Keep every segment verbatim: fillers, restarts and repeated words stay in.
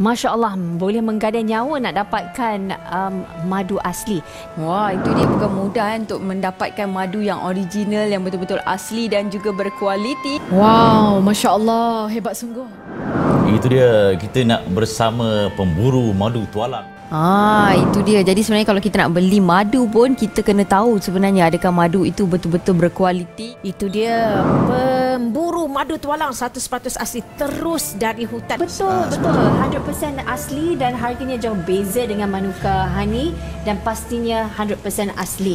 Masya Allah, boleh menggadai nyawa nak dapatkan um, madu asli. Wah, itu dia bukan mudah kan untuk mendapatkan madu yang original, yang betul-betul asli dan juga berkualiti. Wow, Masya Allah, hebat sungguh. Itu dia, kita nak bersama pemburu madu tualang. Ah, itu dia. Jadi sebenarnya kalau kita nak beli madu pun, kita kena tahu sebenarnya adakah madu itu betul-betul berkualiti. Itu dia, pemburu madu tualang seratus peratus asli terus dari hutan. Betul, betul. seratus peratus asli dan harganya jauh beza dengan Manuka Honey dan pastinya seratus peratus asli.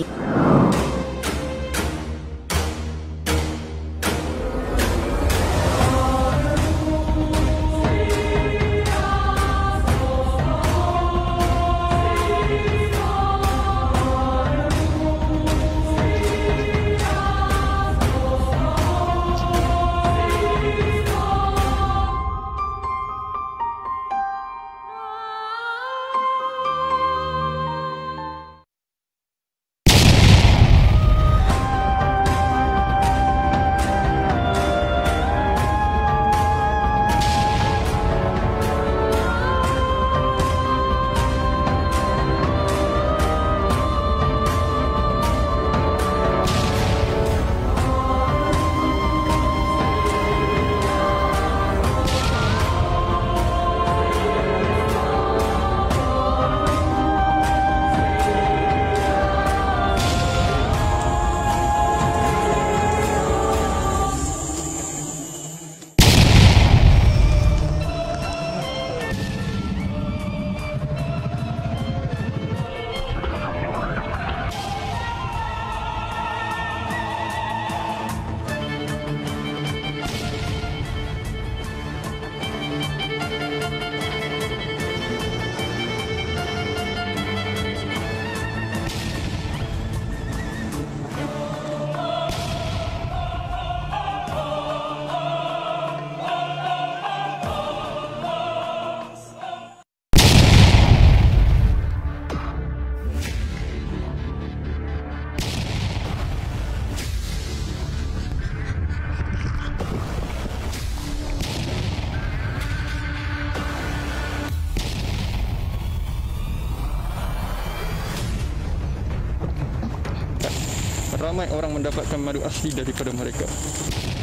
Ramai orang mendapatkan madu asli daripada mereka.